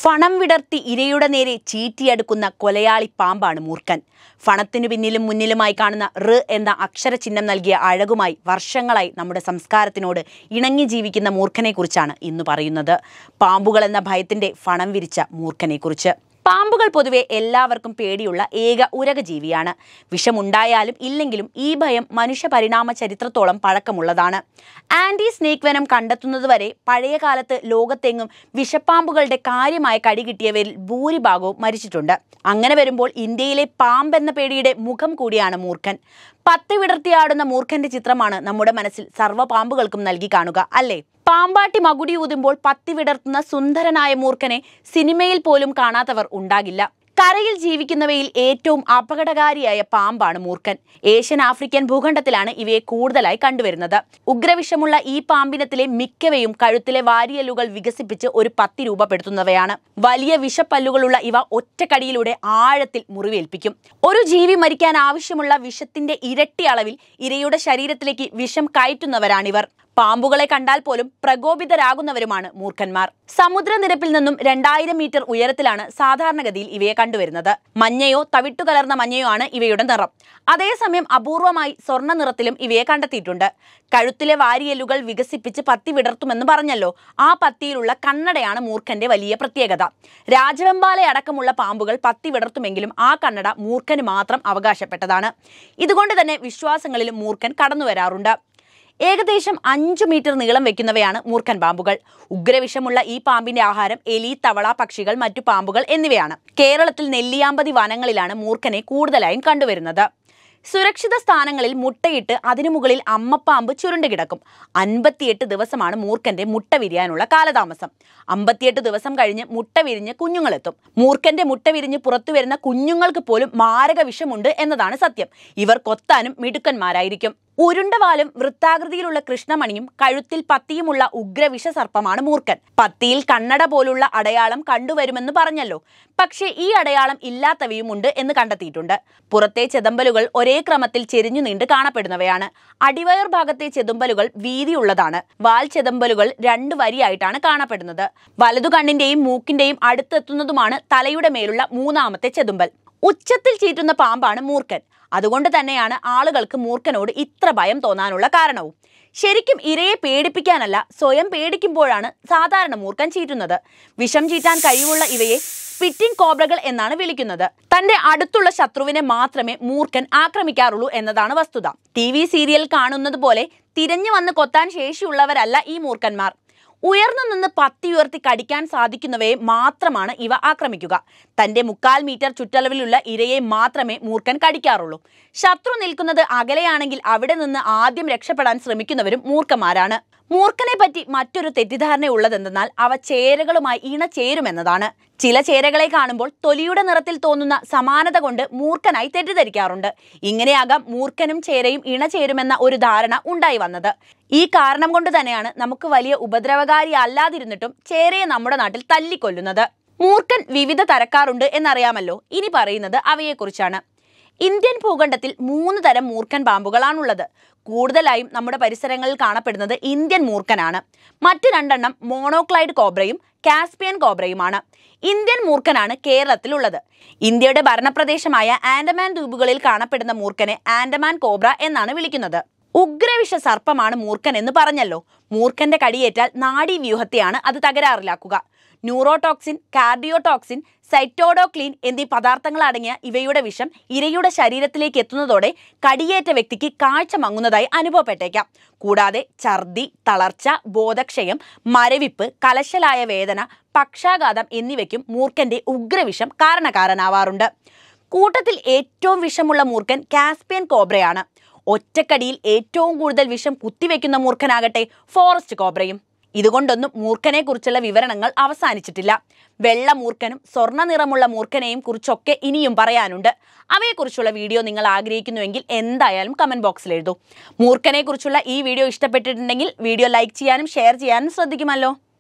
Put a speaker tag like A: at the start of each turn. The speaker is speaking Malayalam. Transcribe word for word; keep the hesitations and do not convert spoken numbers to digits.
A: ഫണം വിടർത്തി ഇരയുടെ നേരെ ചീറ്റിയെടുക്കുന്ന കൊലയാളി പാമ്പാണ് മൂർഖൻ. ഫണത്തിനു പിന്നിലും മുന്നിലുമായി കാണുന്ന ഋ എന്ന അക്ഷരചിഹ്നം നൽകിയ അഴകുമായി വർഷങ്ങളായി നമ്മുടെ സംസ്കാരത്തിനോട് ഇണങ്ങി ജീവിക്കുന്ന മൂർഖനെക്കുറിച്ചാണ് ഇന്ന് പറയുന്നത്. പാമ്പുകൾ എന്ന ഭയത്തിന്റെ ഫണം വിരിച്ച മൂർഖനെക്കുറിച്ച്. പാമ്പുകൾ പൊതുവെ എല്ലാവർക്കും പേടിയുള്ള ഏക ഉരകജീവിയാണ്. വിഷമുണ്ടായാലും ഇല്ലെങ്കിലും ഈ ഭയം മനുഷ്യ പരിണാമ ചരിത്രത്തോളം പഴക്കമുള്ളതാണ്. ആന്റി സ്നേക്ക് വെനം കണ്ടെത്തുന്നതുവരെ പഴയ കാലത്ത് ലോകത്തെങ്ങും വിഷപ്പാമ്പുകളുടെ കാര്യമായ കടി കിട്ടിയവരിൽ ഭൂരിഭാഗവും മരിച്ചിട്ടുണ്ട്. അങ്ങനെ വരുമ്പോൾ ഇന്ത്യയിലെ പാമ്പെന്ന പേടിയുടെ മുഖം കൂടിയാണ് മൂർഖൻ. പത്ത് വിടർത്തിയാടുന്ന മൂർഖന്റെ ചിത്രമാണ് നമ്മുടെ മനസ്സിൽ സർവ്വ പാമ്പുകൾക്കും നൽകി കാണുക, അല്ലേ? പാമ്പാട്ടി മകുടി ഊതുമ്പോൾ പത്തി വിടർത്തുന്ന സുന്ദരനായ മൂർഖനെ സിനിമയിൽ പോലും കാണാത്തവർ ഉണ്ടാകില്ല. കരയിൽ ജീവിക്കുന്നവയിൽ ഏറ്റവും അപകടകാരിയായ പാമ്പാണ് മൂർഖൻ. ഏഷ്യൻ ആഫ്രിക്കൻ ഭൂഖണ്ഡത്തിലാണ് ഇവയെ കൂടുതലായി കണ്ടുവരുന്നത്. ഉഗ്രവിഷമുള്ള ഈ പാമ്പിനത്തിലെ മിക്കവയും കഴുത്തിലെ വാരിയലുകൾ വികസിപ്പിച്ച് ഒരു പത്തി രൂപപ്പെടുത്തുന്നവയാണ്. വലിയ വിഷപ്പല്ലുകളുള്ള ഇവ ഒറ്റക്കടിയിലൂടെ ആഴത്തിൽ മുറിവേൽപ്പിക്കും. ഒരു ജീവി മരിക്കാൻ ആവശ്യമുള്ള വിഷത്തിന്റെ ഇരട്ടി അളവിൽ ഇരയുടെ ശരീരത്തിലേക്ക് വിഷം കയറ്റുന്നവരാണിവർ. പാമ്പുകളെ കണ്ടാൽ പോലും പ്രകോപിതരാകുന്നവരുമാണ് മൂർഖന്മാർ. സമുദ്രനിരപ്പിൽ നിന്നും രണ്ടായിരം മീറ്റർ ഉയരത്തിലാണ് സാധാരണഗതിയിൽ ഇവയെ കണ്ടുവരുന്നത്. മഞ്ഞയോ തവിട്ടു കലർന്ന മഞ്ഞയോ ആണ് ഇവയുടെ നിറം. അതേസമയം അപൂർവമായി സ്വർണ്ണ നിറത്തിലും ഇവയെ കണ്ടെത്തിയിട്ടുണ്ട്. കഴുത്തിലെ വാരിയെല്ലുകൾ വികസിപ്പിച്ച് പത്തി വിടർത്തുമെന്ന് പറഞ്ഞല്ലോ, ആ പത്തിയിലുള്ള കണ്ണടയാണ് മൂർഖന്റെ വലിയ പ്രത്യേകത. രാജവെമ്പാല അടക്കമുള്ള പാമ്പുകൾ പത്തി വിടർത്തുമെങ്കിലും ആ കണ്ണട മൂർഖന് മാത്രം അവകാശപ്പെട്ടതാണ്. ഇതുകൊണ്ട് തന്നെ വിശ്വാസങ്ങളിലും മൂർഖൻ കടന്നു വരാറുണ്ട്. ഏകദേശം അഞ്ചു മീറ്റർ നീളം വെക്കുന്നവയാണ് മൂർഖൻ പാമ്പുകൾ. ഉഗ്രവിഷമുള്ള ഈ പാമ്പിന്റെ ആഹാരം എലി, തവള, പക്ഷികൾ, മറ്റു പാമ്പുകൾ എന്നിവയാണ്. കേരളത്തിൽ നെല്ലിയാമ്പതി വനങ്ങളിലാണ് മൂർഖനെ കൂടുതലായും കണ്ടുവരുന്നത്. സുരക്ഷിത സ്ഥാനങ്ങളിൽ മുട്ടയിട്ട് അതിനു മുകളിൽ അമ്മപ്പാമ്പ് ചുരുണ്ടു കിടക്കും. അൻപത്തിയെട്ട് ദിവസമാണ് മൂർഖന്റെ മുട്ട വിരിയാനുള്ള കാലതാമസം. അമ്പത്തിയെട്ട് ദിവസം കഴിഞ്ഞ് മുട്ട വിരിഞ്ഞ് കുഞ്ഞുങ്ങളെത്തും. മൂർഖന്റെ മുട്ട വിരിഞ്ഞ് പുറത്തു വരുന്ന കുഞ്ഞുങ്ങൾക്ക് പോലും മാരക വിഷമുണ്ട് എന്നതാണ് സത്യം. ഇവർ കൊത്താനും മിടുക്കന്മാരായിരിക്കും. ഉരുണ്ടവാലും വൃത്താകൃതിയിലുള്ള കൃഷ്ണമണിയും കഴുത്തിൽ പത്തിയുമുള്ള ഉഗ്രവിഷ സർപ്പമാണ് മൂർഖൻ. പത്തിയിൽ കണ്ണട പോലുള്ള അടയാളം കണ്ടുവരുമെന്ന് പറഞ്ഞല്ലോ, പക്ഷേ ഈ അടയാളം ഇല്ലാത്തവയുമുണ്ട് എന്ന് കണ്ടെത്തിയിട്ടുണ്ട്. പുറത്തെ ചെതമ്പലുകൾ ഒരേ ക്രമത്തിൽ ചെരിഞ്ഞു നീണ്ട് കാണപ്പെടുന്നവയാണ്. അടിവയർ ഭാഗത്തെ ചെതുമ്പലുകൾ വീതിയുള്ളതാണ്. വാൽ ചെതമ്പലുകൾ രണ്ട് വരിയായിട്ടാണ് കാണപ്പെടുന്നത്. വലതു കണ്ണിന്റെയും മൂക്കിന്റെയും അടുത്തെത്തുന്നതുമാണ് തലയുടെ മേലുള്ള മൂന്നാമത്തെ ചെതുമ്പൽ. ഉച്ചത്തിൽ ചീറ്റുന്ന പാമ്പാണ് മൂർഖൻ. അതുകൊണ്ട് തന്നെയാണ് ആളുകൾക്ക് മൂർഖനോട് ഇത്ര ഭയം തോന്നാനുള്ള കാരണവും. ശരിക്കും ഇരയെ പേടിപ്പിക്കാനല്ല, സ്വയം പേടിക്കുമ്പോഴാണ് സാധാരണ മൂർഖൻ ചീറ്റുന്നത്. വിഷം ചീറ്റാൻ കഴിവുള്ള ഇവയെ സ്പിറ്റിംഗ് കോബ്രകൾ എന്നാണ് വിളിക്കുന്നത്. തന്റെ അടുത്തുള്ള ശത്രുവിനെ മാത്രമേ മൂർഖൻ ആക്രമിക്കാറുള്ളൂ എന്നതാണ് വസ്തുത. ടി വി സീരിയൽ കാണുന്നത് പോലെ തിരഞ്ഞു വന്ന് കൊത്താൻ ശേഷിയുള്ളവരല്ല ഈ മൂർഖന്മാർ. ഉയർന്നു നിന്ന് പത്തി ഉയർത്തി കടിക്കാൻ സാധിക്കുന്നവയെ മാത്രമാണ് ഇവ ആക്രമിക്കുക. തന്റെ മുക്കാൽ മീറ്റർ ചുറ്റളവിലുള്ള ഇരയെ മാത്രമേ മൂർഖൻ കടിക്കാറുള്ളൂ. ശത്രു നിൽക്കുന്നത് അകലെയാണെങ്കിൽ അവിടെ നിന്ന് ആദ്യം രക്ഷപ്പെടാൻ ശ്രമിക്കുന്നവരും മൂർഖന്മാരാണ്. മൂർഖനെ പറ്റി മറ്റൊരു തെറ്റിദ്ധാരണ ഉള്ളതെന്തെന്നാൽ അവ ചേരകളുമായി ഇണചേരുമെന്നതാണ്. ചില ചേരകളെ കാണുമ്പോൾ തൊലിയുടെ നിറത്തിൽ തോന്നുന്ന സമാനത കൊണ്ട് മൂർഖനായി തെറ്റിദ്ധരിക്കാറുണ്ട്. ഇങ്ങനെയാകാം മൂർഖനും ചേരയും ഇണചേരുമെന്ന ഒരു ധാരണ ഉണ്ടായി വന്നത്. ഈ കാരണം കൊണ്ട് തന്നെയാണ് നമുക്ക് വലിയ ഉപദ്രവകാരി അല്ലാതിരുന്നിട്ടും ചേരയെ നമ്മുടെ നാട്ടിൽ തല്ലിക്കൊല്ലുന്നത്. മൂർഖൻ വിവിധ തരക്കാറുണ്ട് എന്നറിയാമല്ലോ. ഇനി പറയുന്നത് അവയെക്കുറിച്ചാണ്. ഇന്ത്യൻ ഭൂഖണ്ഡത്തിൽ മൂന്ന് തരം മൂർഖൻ പാമ്പുകളാണുള്ളത്. കൂടുതലായും നമ്മുടെ പരിസരങ്ങളിൽ കാണപ്പെടുന്നത് ഇന്ത്യൻ മൂർഖനാണ്. മറ്റ് രണ്ടെണ്ണം മോണോക്ലൈഡ് കോബ്രയും കാസ്പിയൻ കോബ്രയുമാണ്. ഇന്ത്യൻ മൂർഖനാണ് കേരളത്തിലുള്ളത്. ഇന്ത്യയുടെ ഭരണപ്രദേശമായ ആൻഡമാൻ ദ്വീപുകളിൽ കാണപ്പെടുന്ന മൂർഖനെ ആൻഡമാൻ കോബ്ര എന്നാണ് വിളിക്കുന്നത്. ഉഗ്രവിഷ സർപ്പമാണ് മൂർഖൻ എന്ന് പറഞ്ഞല്ലോ. മൂർഖന്റെ കടിയേറ്റാൽ നാഡീവ്യൂഹത്തെയാണ് അത് തകരാറിലാക്കുക. ന്യൂറോടോക്സിൻ, കാർഡിയോടോക്സിൻ, സൈറ്റോഡോക്ലീൻ എന്നീ പദാർത്ഥങ്ങൾ അടങ്ങിയ ഇവയുടെ വിഷം ഇരയുടെ ശരീരത്തിലേക്ക് എത്തുന്നതോടെ കടിയേറ്റ വ്യക്തിക്ക് കാഴ്ച മങ്ങുന്നതായി അനുഭവപ്പെട്ടേക്കാം. കൂടാതെ ഛർദി, തളർച്ച, ബോധക്ഷയം, മരവിപ്പ്, കലശലായ വേദന, പക്ഷാഘാതം എന്നിവയ്ക്കും മൂർഖന്റെ ഉഗ്രവിഷം കാരണക്കാരനാവാറുണ്ട്. കൂട്ടത്തിൽ ഏറ്റവും വിഷമുള്ള മൂർഖൻ കാസ്പിയൻ കോബ്രയാണ്. ഒറ്റക്കടിയിൽ ഏറ്റവും കൂടുതൽ വിഷം കുത്തിവെക്കുന്ന മൂർഖനാകട്ടെ ഫോറസ്റ്റ് കോബ്രയും. ഇതുകൊണ്ടൊന്നും മൂർഖനെ കുറിച്ചുള്ള വിവരണങ്ങൾ അവസാനിച്ചിട്ടില്ല. വെള്ള മൂർഖനും സ്വർണ്ണ നിറമുള്ള മൂർഖനെയും കുറിച്ചൊക്കെ ഇനിയും പറയാനുണ്ട്. അവയെക്കുറിച്ചുള്ള വീഡിയോ നിങ്ങൾ ആഗ്രഹിക്കുന്നുവെങ്കിൽ എന്തായാലും കമന്റ് ബോക്സിൽ എഴുതൂ. മൂർഖനെ കുറിച്ചുള്ള ഈ വീഡിയോ ഇഷ്ടപ്പെട്ടിട്ടുണ്ടെങ്കിൽ വീഡിയോ ലൈക്ക് ചെയ്യാനും ഷെയർ ചെയ്യാനും ശ്രദ്ധിക്കുമല്ലോ.